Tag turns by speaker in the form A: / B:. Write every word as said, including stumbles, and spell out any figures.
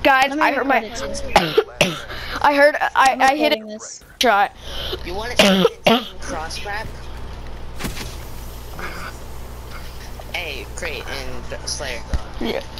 A: Guys, I heard my. I heard I I hit a
B: this.
A: shot.
C: You want to cross grab? Hey, Crate and Slayer.
A: Yeah.